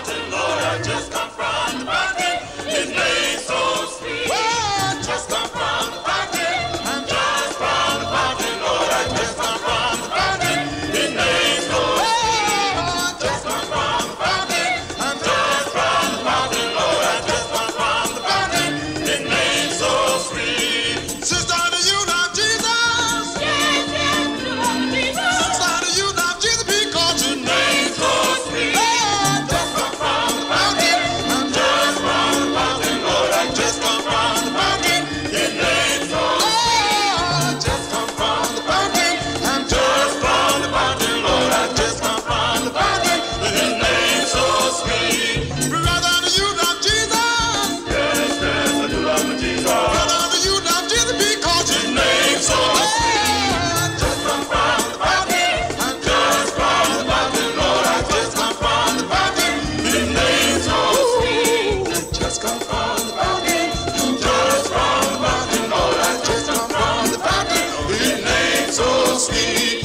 fountain, Lord, I just come from the fountain. His name so sweet. Well, just come from the fountain. I'm just from the fountain, Lord, I just come from the fountain. His name so sweet. Just come from the fountain. I'm just from the fountain, Lord, I just come from the fountain. His name so sweet. Sister, do you love Jesus? Yes, yes, you love Jesus. Sister, do you love Jesus because your name so sweet? Just come from the fountain. I'm just from the fountain, Lord, I just come from the fountain. His name so sweet. Just come from the fountain. I'm just from the fountain, Lord, I just come from the fountain. His name so sweet. Brother, do you love Jesus? Yes, yes, I do love my Jesus. Brother, do you love Jesus because his name so sweet? Just come from the fountain. I'm just from the fountain, Lord, I just come from the fountain. His name so sweet. Just come from the fountain. I'm just from the fountain, Lord, I just come from the fountain. His name so sweet.